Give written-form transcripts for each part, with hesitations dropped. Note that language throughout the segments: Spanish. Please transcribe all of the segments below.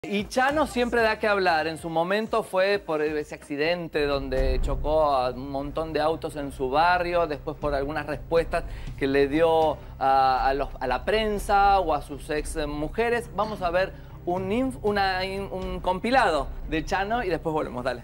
Y Chano siempre da que hablar. En su momento fue por ese accidente donde chocó a un montón de autos en su barrio, después por algunas respuestas que le dio a la prensa o a sus ex mujeres. Vamos a ver un compilado de Chano y después volvemos, dale.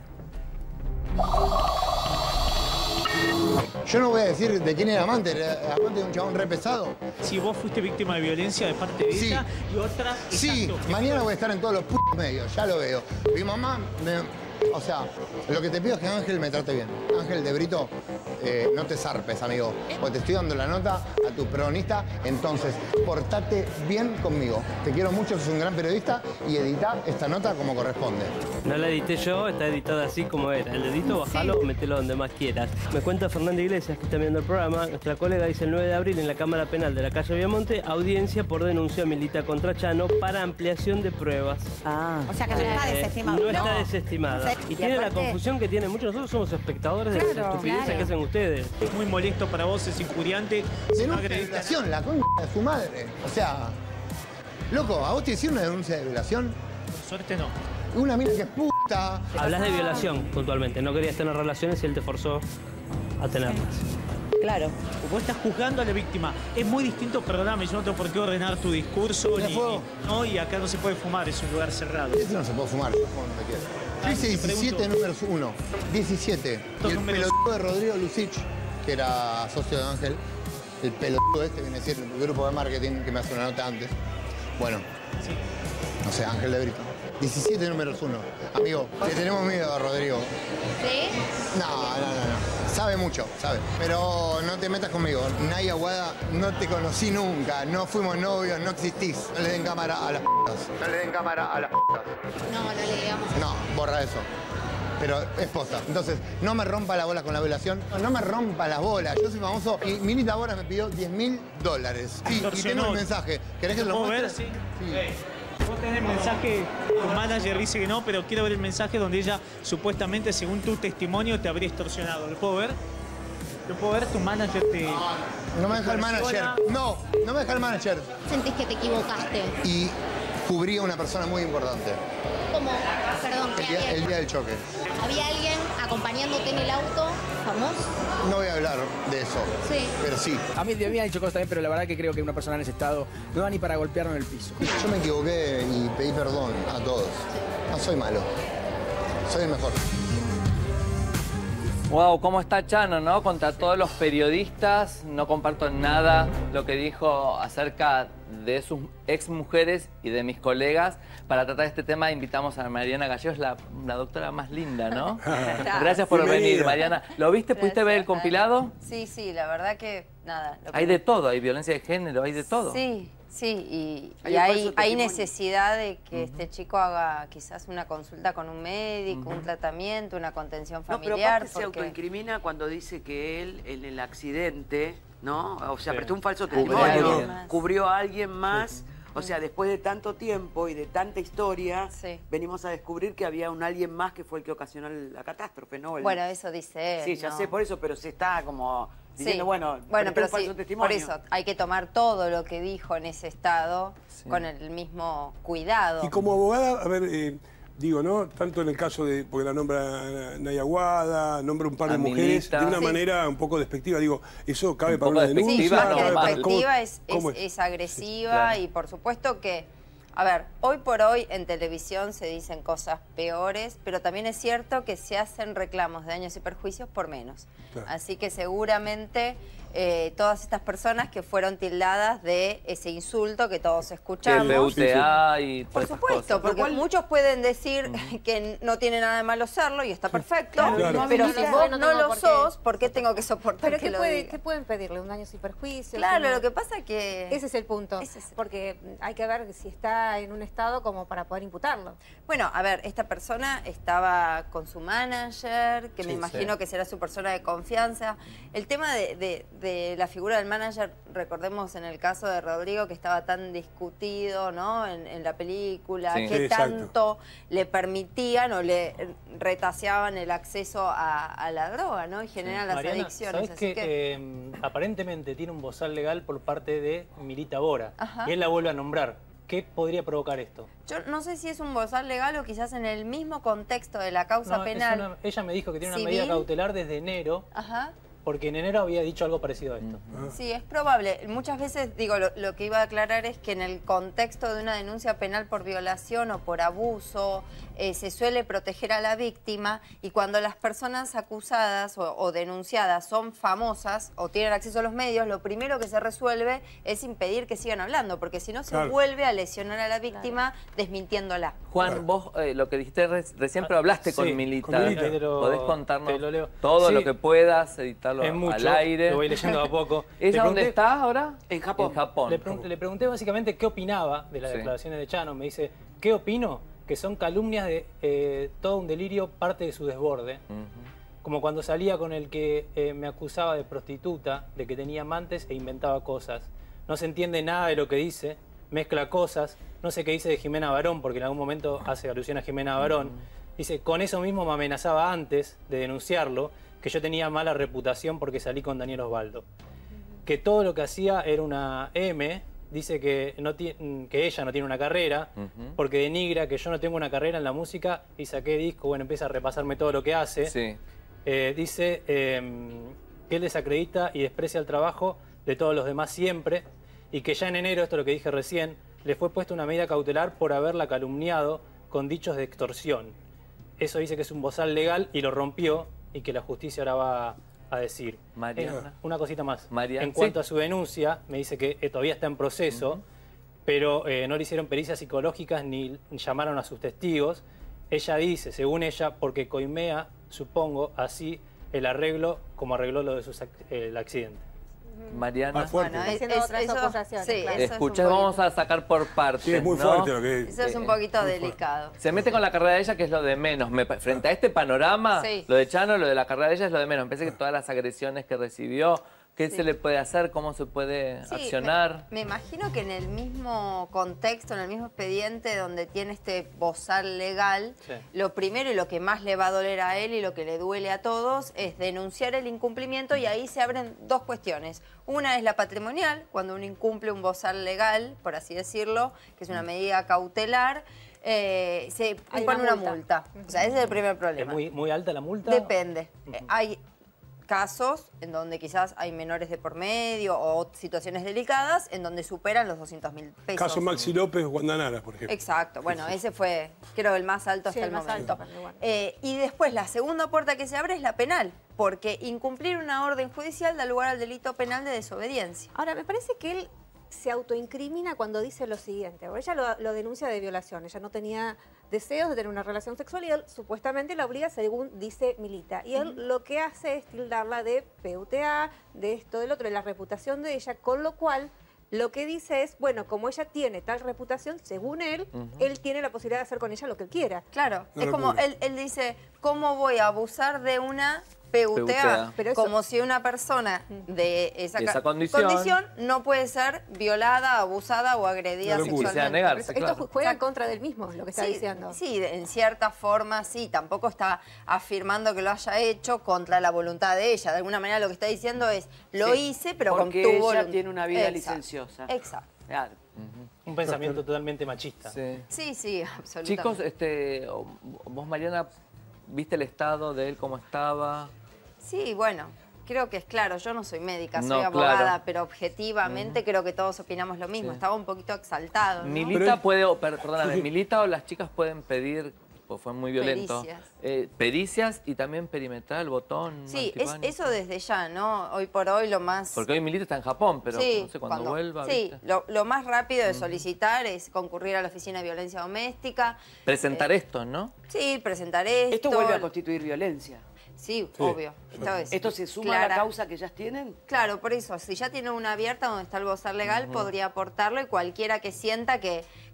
Yo no voy a decir de quién era amante de un chabón re pesado. Si vos fuiste víctima de violencia de parte de ella y otras... Sí, exacto, mañana voy a estar en todos los putos medios, ya lo veo. Mi mamá o sea, lo que te pido es que Ángel me trate bien. Ángel de Brito, no te zarpes, amigo. Porque te estoy dando la nota a tu protagonista, entonces, portate bien conmigo. Te quiero mucho, sos un gran periodista y editá esta nota como corresponde. No la edité yo, está editada así como era. El dedito, bajalo o metelo donde más quieras. Me cuenta Fernanda Iglesias, que está viendo el programa. Nuestra colega dice el 9 de abril en la Cámara Penal de la calle Viamonte, audiencia por denuncia milita contra Chano para ampliación de pruebas. O sea que no está desestimado. No está desestimada. Y tiene la confusión que tienen muchos. Nosotros somos espectadores de las estupideces que hacen ustedes. Es muy molesto para vos, es injuriante. Denuncia de violación, la concha de su madre. O sea, loco, ¿a vos te hicieron una denuncia de violación? Por suerte no. Una mina que es puta. Hablas de violación puntualmente. No querías tener relaciones y él te forzó a tenerlas. Claro. Vos estás juzgando a la víctima. Es muy distinto, perdóname, yo no tengo por qué ordenar tu discurso. Y acá no se puede fumar, es un lugar cerrado. Eso no se puede fumar, yo fumo donde quiera. Yo hice 17 números 1. 17. Y el pelotudo de Rodrigo Lucich, que era socio de Ángel, el pelotudo este viene a decir el grupo de marketing que me hace una nota antes. Bueno, no sé, Ángel de Brito. 17 números 1. Amigo, le tenemos miedo a Rodrigo. ¿Sí? No. Sabe mucho, sabe. Pero no te metas conmigo. Naya Aguada, no te conocí nunca. No fuimos novios, no existís. No le den cámara a las putas. No le den cámara a las putas. No le digamos. No, borra eso. Pero es posta. Entonces, no me rompa las bolas con la violación. No me rompa las bolas. Yo soy famoso y Minita Bora me pidió $10.000. Sí, y tengo el mensaje. ¿Querés que lo muestre? Sí. Vos tenés el mensaje, tu manager dice que no, pero quiero ver el mensaje donde ella supuestamente, según tu testimonio, te habría extorsionado. ¿Lo puedo ver? ¿Lo puedo ver? Tu manager te... No me deja el manager. No me deja el manager. Sentís que te equivocaste. Y cubrí a una persona muy importante. ¿Cómo? Perdón, El día del choque. ¿Había alguien acompañándote en el auto, famoso? No voy a hablar de eso. Sí. Pero sí. A mí me han dicho cosas también, pero la verdad que creo que una persona en ese estado no da ni para golpearlo en el piso. Yo me equivoqué y pedí perdón a todos. No soy malo. Soy el mejor. Wow, cómo está Chano, ¿no? Contra todos los periodistas. No comparto nada lo que dijo acerca de sus ex mujeres y de mis colegas. Para tratar este tema invitamos a Mariana Gallegos, la doctora más linda, ¿no? Gracias por venir, Mariana. ¿Lo viste? ¿Pudiste ver el compilado? Sí, la verdad que nada. Hay de todo, hay violencia de género, hay de todo. Sí, y hay necesidad de que este chico haga quizás una consulta con un médico, un tratamiento, una contención familiar. No, pero aparte se autoincrimina cuando dice que él, en el accidente, ¿no? O sea, prestó un falso testimonio, cubrió a alguien más. O sea, después de tanto tiempo y de tanta historia, venimos a descubrir que había un alguien más que fue el que ocasionó la catástrofe, ¿no? Bueno, eso dice él. Sí, ya sé por eso, pero se está como diciendo, bueno, pero falso testimonio. por eso hay que tomar todo lo que dijo en ese estado con el mismo cuidado. Y como abogada, a ver, digo, ¿no? Tanto en el caso de, porque la nombra Naya Aguada, nombra un par de mujeres, de una manera un poco despectiva, digo, ¿eso cabe para una denuncia? Sí, más que despectiva, es agresiva y por supuesto que, a ver, hoy por hoy en televisión se dicen cosas peores, pero también es cierto que se hacen reclamos de daños y perjuicios por menos. Claro. Así que seguramente todas estas personas que fueron tildadas de ese insulto que todos escuchamos. El PUTA y por supuesto, porque muchos pueden decir que no tiene nada de malo serlo y está perfecto, pero si vos no lo sos, ¿por qué tengo que soportar que lo diga? ¿Qué pueden pedirle? ¿Un daños y perjuicios? Claro, lo que pasa es que... Ese es el punto, porque hay que ver si está en un estado como para poder imputarlo. Bueno, a ver, esta persona estaba con su manager, que me imagino que será su persona de confianza. El tema de la figura del manager, recordemos en el caso de Rodrigo, que estaba tan discutido, ¿no? en la película, que tanto le permitían o le retaseaban el acceso a la droga, ¿no? Y generan las adicciones. ¿Sabés que aparentemente tiene un bozal legal por parte de Minita Bora? Y él la vuelve a nombrar. ¿qué podría provocar esto? Yo no sé si es un bozal legal o quizás en el mismo contexto de la causa penal. Ella me dijo que tiene una civil. medida cautelar desde enero. Ajá. Porque en enero había dicho algo parecido a esto. Sí, es probable. Muchas veces, digo, lo que iba a aclarar es que en el contexto de una denuncia penal por violación o por abuso, se suele proteger a la víctima, y cuando las personas acusadas o denunciadas son famosas o tienen acceso a los medios, lo primero que se resuelve es impedir que sigan hablando, porque si no se vuelve a lesionar a la víctima desmintiéndola. Juan, vos lo que dijiste recién, pero hablaste con Milita. ¿Podés contarnos lo todo lo que puedas, editarlo al aire? Lo voy leyendo a poco. ¿Ella dónde está ahora? En Japón. En Japón. Le pregunté básicamente qué opinaba de las declaraciones de Chano. Me dice, ¿qué opino? Que son calumnias de todo un delirio, parte de su desborde. Como cuando salía con el que me acusaba de prostituta, de que tenía amantes e inventaba cosas. No se entiende nada de lo que dice, mezcla cosas. No sé qué dice de Jimena Barón, porque en algún momento hace alusión a Jimena Barón. Dice, con eso mismo me amenazaba antes de denunciarlo, que yo tenía mala reputación porque salí con Daniel Osvaldo. Que todo lo que hacía era una M. Dice que, que ella no tiene una carrera, porque denigra que yo no tengo una carrera en la música y saqué disco. Bueno, empieza a repasarme todo lo que hace. Sí. Dice que él desacredita y desprecia el trabajo de todos los demás siempre, y que ya en enero, esto es lo que dije recién, le fue puesta una medida cautelar por haberla calumniado con dichos de extorsión. Eso dice que es un bozal legal y lo rompió, y que la justicia ahora va a decir. Mariana. Una cosita más. Mariana. En cuanto a su denuncia, me dice que todavía está en proceso, pero no le hicieron pericias psicológicas ni llamaron a sus testigos. Ella dice, según ella, porque coimea, supongo, así el arreglo como arregló lo de el accidente. Mariana. Bueno, escuchá, vamos a sacar por partes. Sí, es muy fuerte lo que eso es un poquito delicado. Se mete con la carrera de ella, que es lo de menos. Frente a este panorama, lo de Chano, lo de la carrera de ella es lo de menos. Me parece que todas las agresiones que recibió, ¿qué se le puede hacer? ¿Cómo se puede accionar? Me imagino que en el mismo contexto, en el mismo expediente donde tiene este bozal legal, lo primero y lo que más le va a doler a él y lo que le duele a todos es denunciar el incumplimiento, y ahí se abren dos cuestiones. Una es la patrimonial, cuando uno incumple un bozal legal, por así decirlo, que es una medida cautelar, se impone una multa. O sea, ese es el primer problema. ¿Es muy alta la multa? Depende. Hay casos en donde quizás hay menores de por medio o situaciones delicadas en donde superan los 200.000 pesos. Caso Maxi López, Guandanara, por ejemplo. Exacto. Bueno, ese fue, creo, el más alto hasta el momento. Y después, la segunda puerta que se abre es la penal, porque incumplir una orden judicial da lugar al delito penal de desobediencia. Ahora, me parece que él se autoincrimina cuando dice lo siguiente. Ella lo denuncia de violación. Ella no tenía deseos de tener una relación sexual y él supuestamente la obliga, según dice Milita. Y él lo que hace es tildarla de PUTA, de esto, del otro, de la reputación de ella, con lo cual lo que dice es, bueno, como ella tiene tal reputación, según él, él tiene la posibilidad de hacer con ella lo que él quiera. Claro, es como él dice, ¿cómo voy a abusar de una PUTA? Pero como si una persona de esa condición no puede ser violada, abusada o agredida sexualmente. Esto juega en contra del mismo, lo que está diciendo. Sí, en cierta forma sí, tampoco está afirmando que lo haya hecho contra la voluntad de ella. De alguna manera lo que está diciendo es, lo hice, pero con tu voluntad. Porque ella tiene una vida licenciosa. Exacto. Claro. Un pensamiento totalmente machista. Sí, absolutamente. Chicos, vos, Mariana, ¿viste el estado de él cómo estaba? Sí, bueno, creo que es claro. Yo no soy médica, soy abogada, pero objetivamente creo que todos opinamos lo mismo. Estaba un poquito exaltado, ¿no? Milita perdóname, Milita o las chicas pueden pedir, pues fue muy violento, pericias y también perimetral, botón. Sí, eso desde ya, ¿no? Hoy por hoy lo más... Porque hoy Milita está en Japón, pero no sé, cuando vuelva... Sí, lo más rápido de solicitar es concurrir a la Oficina de Violencia Doméstica. Presentar esto, ¿no? Sí, presentar esto. Esto vuelve a constituir violencia. Sí, obvio. ¿Esto se suma a la causa que ya tienen? Claro, por eso, si ya tiene una abierta donde está el bozal legal, podría aportarlo, y cualquiera que sienta que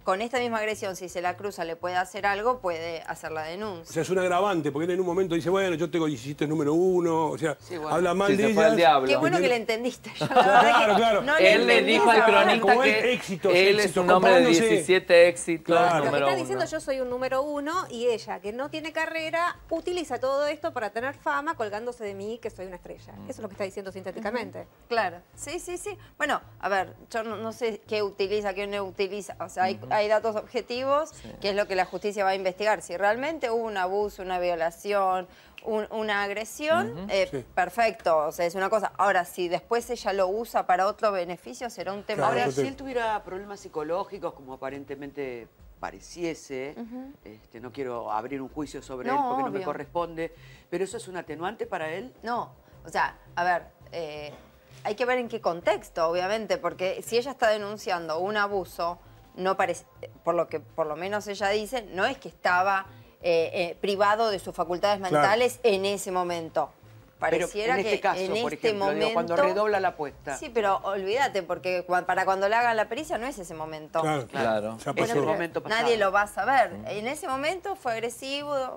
con esta misma agresión, si se la cruza, le puede hacer algo, puede hacer la denuncia. O sea, es un agravante, porque él en un momento dice, bueno, yo tengo 17 número 1, o sea, sí, bueno, habla mal de ella. Qué bueno que le entendiste. Yo, claro. No él le dijo al cronista que él es un hombre de 17 éxitos, Lo que está 1. diciendo, yo soy un número 1 y ella, que no tiene carrera, utiliza todo esto para tener fama colgándose de mí, que soy una estrella. Eso es lo que está diciendo sintéticamente. Claro, sí. Bueno, a ver, yo no sé qué utiliza, qué no utiliza. O sea, hay datos objetivos, que es lo que la justicia va a investigar. Si realmente hubo un abuso, una violación, una agresión, perfecto, o sea, es una cosa. Ahora, si después ella lo usa para otro beneficio, será un tema. Ahora, si él tuviera problemas psicológicos, como aparentemente pareciese, no quiero abrir un juicio sobre él porque no me corresponde, pero ¿eso es un atenuante para él? No, o sea, a ver, hay que ver en qué contexto, obviamente, porque si ella está denunciando un abuso, no parece, por lo menos ella dice, no es que estaba privado de sus facultades mentales en ese momento. Pareciera pero en este caso, en por este ejemplo, momento, cuando redobla la apuesta. Sí, pero olvídate, porque para cuando le hagan la pericia no es ese momento. Claro. Es el momento pasado. Nadie lo va a saber. En ese momento fue agresivo,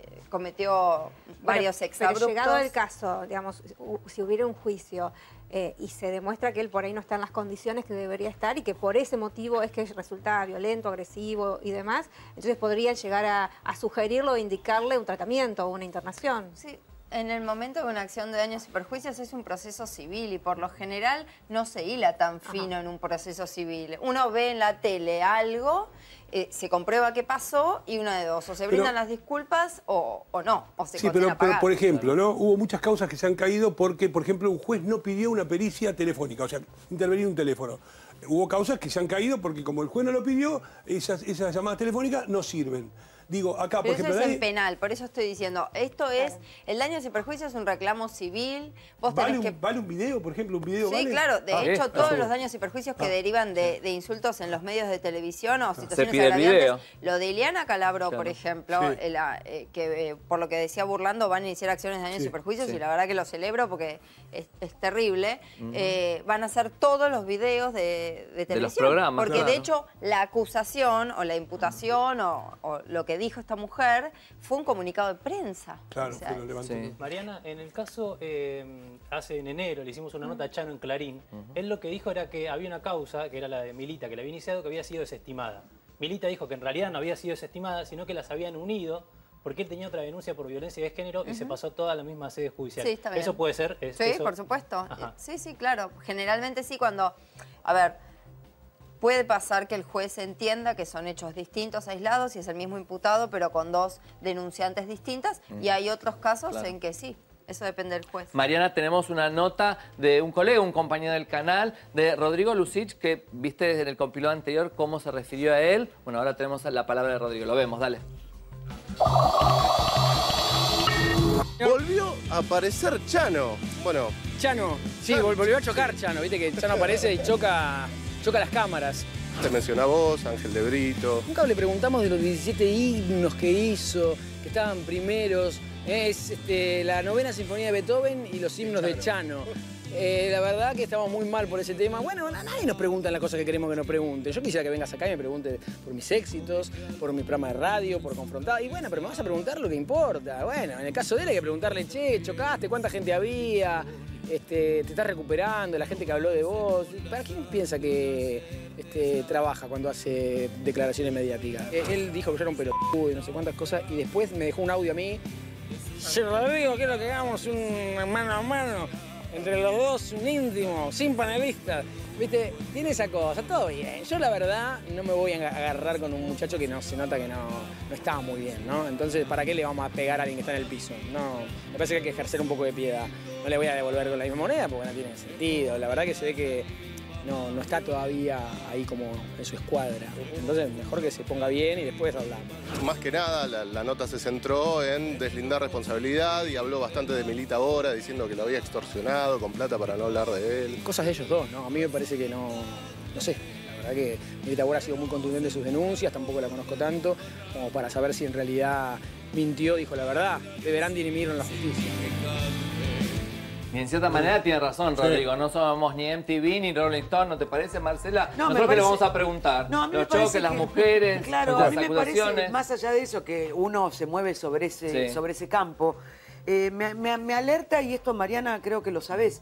cometió varios exabruptos. Pero llegado el caso, digamos, si hubiera un juicio y se demuestra que él por ahí no está en las condiciones que debería estar y que por ese motivo es que resulta violento, agresivo y demás, entonces podrían llegar a sugerirlo o indicarle un tratamiento o una internación. Sí. En el momento de una acción de daños y perjuicios es un proceso civil y por lo general no se hila tan fino en un proceso civil. Uno ve en la tele algo, se comprueba qué pasó y una de dos, o se brindan las disculpas o no, o se condena a pagar. Pero por ejemplo, ¿no? Hubo muchas causas que se han caído porque, por ejemplo, un juez no pidió una pericia telefónica, o sea, intervenir un teléfono. Hubo causas que se han caído porque como el juez no lo pidió, esas llamadas telefónicas no sirven. Digo, acá, por ejemplo... Eso es en penal, por eso estoy diciendo, esto es, el daños y perjuicios es un reclamo civil. Vos ¿Vale tenés un video, por ejemplo? ¿Un video vale? Sí, claro, de hecho todos los daños y perjuicios que derivan de insultos en los medios de televisión o situaciones agraviantes. Lo de Ileana Calabró, por ejemplo, que por lo que decía burlando van a iniciar acciones de daños y perjuicios y la verdad que lo celebro porque es terrible. Van a hacer todos los videos de televisión. De los programas, porque de hecho la acusación o la imputación o lo que dijo esta mujer fue un comunicado de prensa. Claro, o sea, lo levantó. Mariana, en el caso, hace en enero le hicimos una nota a Chano en Clarín. Él lo que dijo era que había una causa, que era la de Milita, que la había iniciado, que había sido desestimada. Milita dijo que en realidad no había sido desestimada, sino que las habían unido porque él tenía otra denuncia por violencia de género y se pasó toda la misma sede judicial. Sí, está bien. ¿Eso puede ser? Sí, eso? por supuesto. Sí, claro. Generalmente sí, cuando... A ver... Puede pasar que el juez entienda que son hechos distintos, aislados, y es el mismo imputado, pero con dos denunciantes distintas. Y hay otros casos en que sí. Eso depende del juez. Mariana, tenemos una nota de un colega, un compañero del canal, de Rodrigo Lucich, que viste desde el compilado anterior cómo se refirió a él. Bueno, ahora tenemos la palabra de Rodrigo. Lo vemos, dale. Volvió a aparecer Chano. Bueno. Chano, sí, volvió a chocar Chano. Viste que Chano aparece y choca las cámaras. Te menciona vos, Ángel de Brito. Nunca le preguntamos de los 17 himnos que hizo, que estaban primeros. Es la 9ª Sinfonía de Beethoven y los himnos de Chano. La verdad que estamos muy mal por ese tema. Bueno, a nadie nos pregunta las cosas que queremos que nos pregunten. Yo quisiera que vengas acá y me preguntes por mis éxitos, por mi programa de radio, por Confrontada. Y bueno, pero me vas a preguntar lo que importa. Bueno, en el caso de él hay que preguntarle, che, chocaste, cuánta gente había, te estás recuperando, la gente que habló de vos. ¿Para quién piensa que trabaja cuando hace declaraciones mediáticas? Él dijo que yo era un pelotudo y no sé cuántas cosas y después me dejó un audio a mí. Sí, Rodrigo, quiero que hagamos un mano a mano. Entre los dos, un íntimo, sin panelistas. ¿Viste? Tiene esa cosa, todo bien. Yo, la verdad, no me voy a agarrar con un muchacho que no se nota que no estaba muy bien, ¿no? Entonces, ¿para qué le vamos a pegar a alguien que está en el piso? No, me parece que hay que ejercer un poco de piedad. No le voy a devolver con la misma moneda porque no tiene sentido. La verdad que se ve que no está todavía ahí como en su escuadra. Entonces, mejor que se ponga bien y después hablamos. Más que nada, la nota se centró en deslindar responsabilidad y habló bastante de Milita Bora, diciendo que lo había extorsionado con plata para no hablar de él. Cosas de ellos dos, ¿no? A mí me parece que no sé. La verdad que Milita Bora ha sido muy contundente en sus denuncias, tampoco la conozco tanto, como para saber si en realidad mintió, dijo la verdad. Deberán dirimirlo en la justicia. Y en cierta manera tiene razón, Rodrigo. No somos ni MTV ni Rolling Stone, ¿no te parece, Marcela? No, nosotros que le vamos a preguntar. No, a mí me los parece choques, las mujeres, claro, las a mí me acusaciones. parece, más allá de eso, que uno se mueve sobre ese campo, me alerta, y esto, Mariana, creo que lo sabés,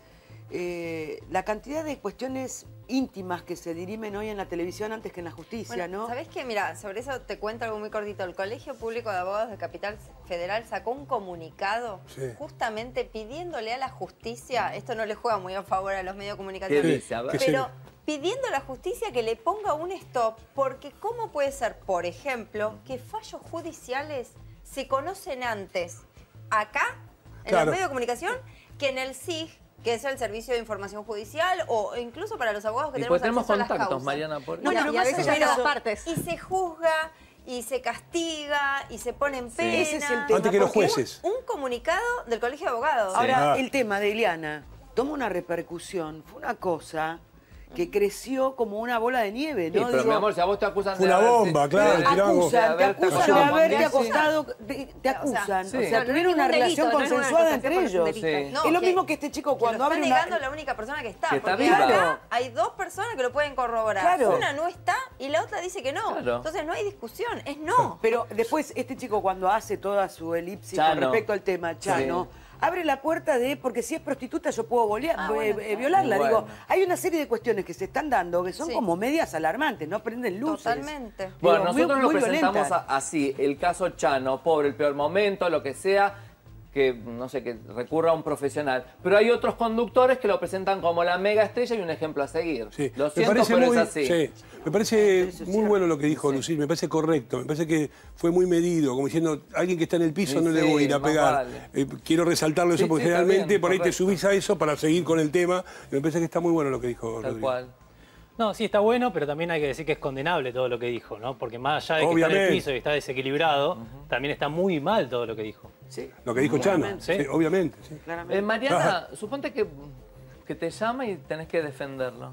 la cantidad de cuestiones íntimas que se dirimen hoy en la televisión antes que en la justicia, ¿no? ¿Sabés qué? Mira, sobre eso te cuento algo muy cortito. El Colegio Público de Abogados de Capital Federal sacó un comunicado justamente pidiéndole a la justicia, esto no le juega muy a favor a los medios de comunicación, pero pidiendo a la justicia que le ponga un stop, porque ¿cómo puede ser, por ejemplo, que fallos judiciales se conocen antes acá, en los medios de comunicación, que en el SIG, que es el Servicio de Información Judicial, o incluso para los abogados que tenemos acceso a las causas? Mariana, por Bueno, y a veces pero las partes. Y se juzga, y se castiga, y se pone en pena. Ese es el tema. Antes que los jueces. Un comunicado del Colegio de Abogados. Ahora, el tema de Ileana toma una repercusión, fue una cosa que creció como una bola de nieve, ¿no? Sí, pero mi amor, si a vos te acusan fue una bomba, claro. Te acusan de haberte acostado, te acusan. O sea, tuvieron una relación consensuada entre ellos. Es lo mismo que este chico cuando abre está una... negando la única persona que está. Que está porque viva. acá hay dos personas que lo pueden corroborar. Claro. Una no está y la otra dice que no. Claro. Entonces no hay discusión, es no. Pero después este chico cuando hace toda su elipsis con respecto al tema, Chano, abre la puerta de, porque si es prostituta yo puedo violarla. Bueno. Digo, hay una serie de cuestiones que se están dando que son como medias alarmantes, no prenden luces. Totalmente. Bueno, Digo, nosotros lo muy presentamos violentas. así, el caso Chano, pobre, el peor momento, lo que sea, que no sé, que recurra a un profesional. Pero hay otros conductores que lo presentan como la mega estrella y un ejemplo a seguir. Sí. Lo siento, pero es así. Sí. Me parece muy bueno lo que dijo Lucía, me parece correcto, me parece que fue muy medido, como diciendo, alguien que está en el piso no le voy a ir a pegar. Quiero resaltarlo eso porque generalmente por ahí te subís a eso para seguir con el tema. Y me parece que está muy bueno lo que dijo Tal Rodrigo. cual. No, sí, está bueno, pero también hay que decir que es condenable todo lo que dijo, ¿no? Porque más allá de que está en el piso y está desequilibrado, también está muy mal todo lo que dijo. Sí. Lo que dijo Chano, Sí. obviamente. Sí. Mariana, suponte que te llama y tenés que defenderlo.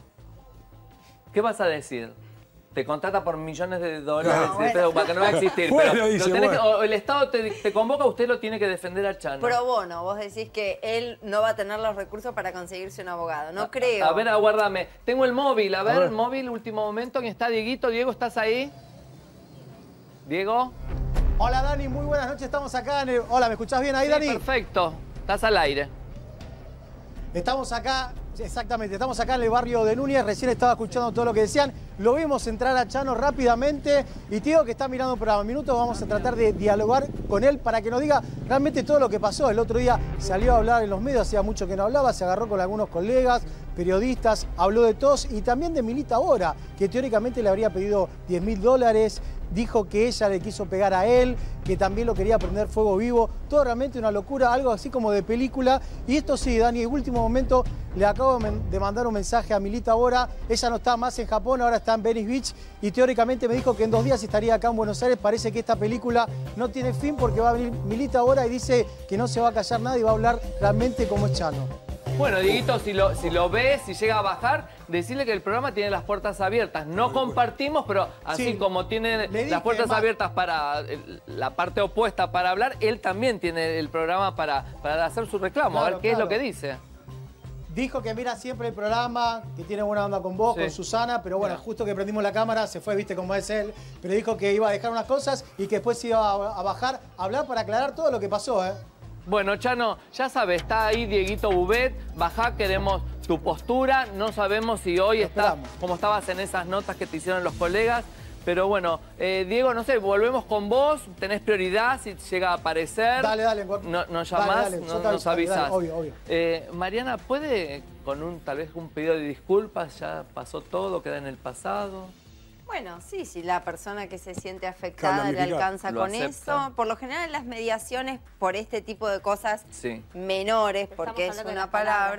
¿Qué vas a decir? Te contrata por millones de dólares, pero para que no va a existir. Pero o el Estado te convoca, usted lo tiene que defender a Chano. Pro bono, vos decís que él no va a tener los recursos para conseguirse un abogado. No creo. A ver, aguárdame. Tengo el móvil, a ver, móvil, último momento. ¿Quién está? Dieguito. Diego, ¿estás ahí? Diego. Hola Dani, muy buenas noches. Estamos acá en el... Hola, ¿me escuchás bien ahí, Dani? Perfecto. Estás al aire. Estamos acá, exactamente, estamos acá en el barrio de Núñez. Recién estaba escuchando todo lo que decían. Lo vimos entrar a Chano rápidamente y te digo que está mirando por un minuto. Vamos a tratar de dialogar con él para que nos diga realmente todo lo que pasó. El otro día salió a hablar en los medios, hacía mucho que no hablaba, se agarró con algunos colegas, periodistas, habló de todos y también de Milita Bora, que teóricamente le habría pedido $10.000. Dijo que ella le quiso pegar a él, que también lo quería prender fuego vivo. Todo realmente una locura, algo así como de película. Y esto sí, Dani, en último momento le acabo de mandar un mensaje a Milita Bora. Ella no está más en Japón, ahora está en Venice Beach. Y teóricamente me dijo que en 2 días estaría acá en Buenos Aires. Parece que esta película no tiene fin porque va a venir Milita Bora y dice que no se va a callar nada y va a hablar realmente como es Chano. Bueno, Dieguito, si lo ves, si llega a bajar, decirle que el programa tiene las puertas abiertas. No compartimos, pero así como tiene las puertas abiertas para la parte opuesta para hablar, él también tiene el programa para hacer su reclamo. A ver qué es lo que dice. Dijo que mira siempre el programa, que tiene buena onda con vos, con Susana, pero bueno, justo que prendimos la cámara, se fue, viste cómo es él, pero dijo que iba a dejar unas cosas y que después iba a bajar a hablar para aclarar todo lo que pasó, ¿eh? Bueno, Chano, ya sabes, está ahí Dieguito Bubet, bajá, queremos tu postura, no sabemos si hoy estás como estabas en esas notas que te hicieron los colegas, pero bueno, Diego, no sé, volvemos con vos, tenés prioridad si llega a aparecer. Dale. Nos llamás, nos avisás. Obvio. Mariana, ¿puede con tal vez un pedido de disculpas? Ya pasó todo, queda en el pasado. Bueno, sí, si la persona que se siente afectada le alcanza con eso. Por lo general las mediaciones por este tipo de cosas menores, porque es una palabra,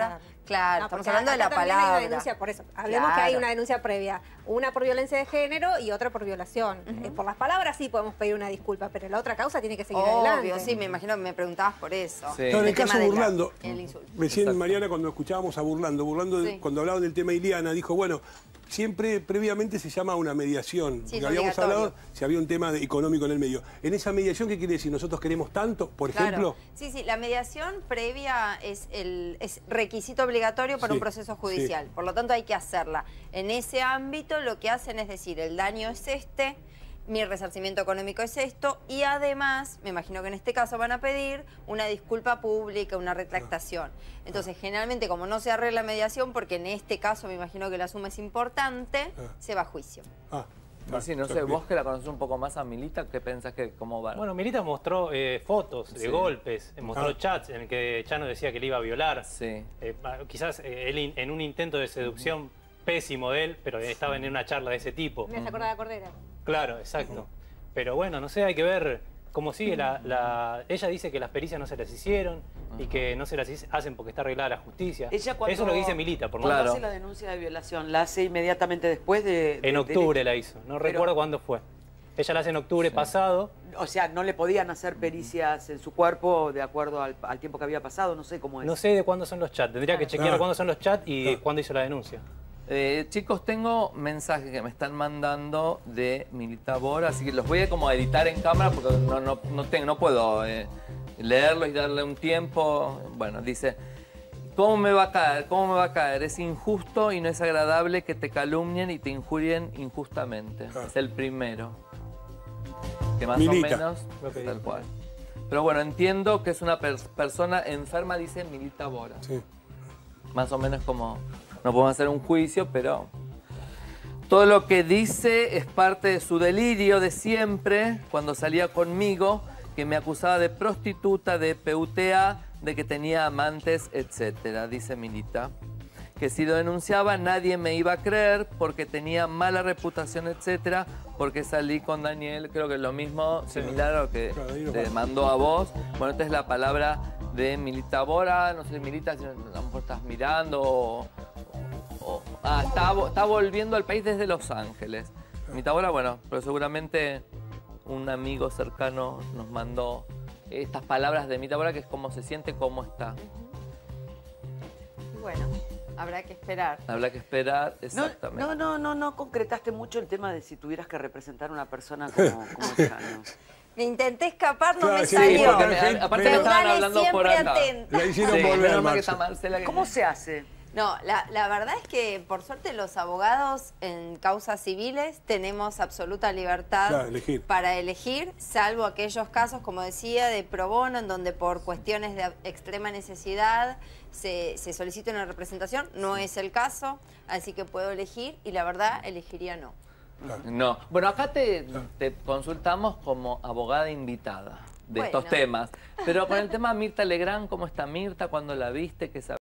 Claro, estamos hablando de la también hay una palabra. denuncia por eso. Hablemos que hay una denuncia previa, una por violencia de género y otra por violación. Por las palabras sí podemos pedir una disculpa, pero la otra causa tiene que seguir adelante. Obvio, sí, me imagino que me preguntabas por eso. Sí. No, en el caso Burlando, el insulto. recién Mariana cuando escuchábamos a Burlando cuando hablaban del tema Ileana, dijo, bueno, siempre previamente se llama una mediación. Sí, porque habíamos hablado si había un tema económico en el medio. En esa mediación, ¿qué quiere decir? ¿Nosotros queremos tanto, por ejemplo? Sí, la mediación previa es requisito obligatorio para un proceso judicial. Por lo tanto, hay que hacerla. En ese ámbito, lo que hacen es decir, el daño es este, mi resarcimiento económico es esto, y además, me imagino que en este caso van a pedir una disculpa pública, una retractación. Entonces, generalmente, como no se arregla mediación, porque en este caso me imagino que la suma es importante, se va a juicio. Sí, no sé, vos que la conoces un poco más a Milita, ¿qué pensás que cómo va? Bueno, Milita mostró fotos de golpes, mostró chats en el que Chano decía que le iba a violar. Quizás él en un intento de seducción pésimo de él, pero estaba en una charla de ese tipo. Me hace acordar a Cordera. Claro, exacto. Pero bueno, no sé, hay que ver cómo sigue Ella dice que las pericias no se las hicieron y que no se las hacen porque está arreglada la justicia. Ella cuando, eso es lo que dice Milita, por cuando hace la denuncia de violación, ¿la hace inmediatamente después de...? En octubre la hizo, no recuerdo cuándo fue. Ella la hace en octubre pasado. O sea, no le podían hacer pericias en su cuerpo de acuerdo al tiempo que había pasado, no sé cómo es. No sé de cuándo son los chats, tendría que chequear cuándo son los chats y cuándo hizo la denuncia. Chicos, tengo mensajes que me están mandando de Milita Bora, así que los voy a como editar en cámara porque no puedo leerlos y darle un tiempo. Bueno, dice, ¿cómo me va a caer? ¿Cómo me va a caer? Es injusto y no es agradable que te calumnien y te injurien injustamente. Es el primero. Que más Milita. o menos, tal cual. Pero bueno, entiendo que es una persona enferma, dice Milita Bora. Sí. Más o menos como... No podemos hacer un juicio, pero todo lo que dice es parte de su delirio de siempre, cuando salía conmigo, que me acusaba de prostituta, de PUTA, de que tenía amantes, etcétera, dice Milita. Que si lo denunciaba nadie me iba a creer porque tenía mala reputación, etcétera, porque salí con Daniel, creo que es lo mismo, similar a lo que te mandó a vos. Bueno, esta es la palabra de Milita Bora, no sé, Milita, si a lo mejor estás mirando está volviendo al país desde Los Ángeles. Milita Bora, bueno, pero seguramente un amigo cercano nos mandó estas palabras de Milita Bora, que es cómo se siente, cómo está. Bueno, habrá que esperar. Habrá que esperar, exactamente. No concretaste mucho el tema de si tuvieras que representar a una persona como Chano. Me intenté escapar, no me salió. Aparte me estaban hablando por acá. Atenta. La hicieron volver, ¿Cómo se hace? No, la verdad es que por suerte los abogados en causas civiles tenemos absoluta libertad para elegir, salvo aquellos casos, como decía, de pro bono, en donde por cuestiones de extrema necesidad se solicita una representación. No es el caso, así que puedo elegir y la verdad elegiría no. No. Bueno, acá te consultamos como abogada invitada de estos temas. Pero con el tema Mirta Legrand, ¿cómo está Mirta? ¿Cuándo la viste? ¿Qué sabes?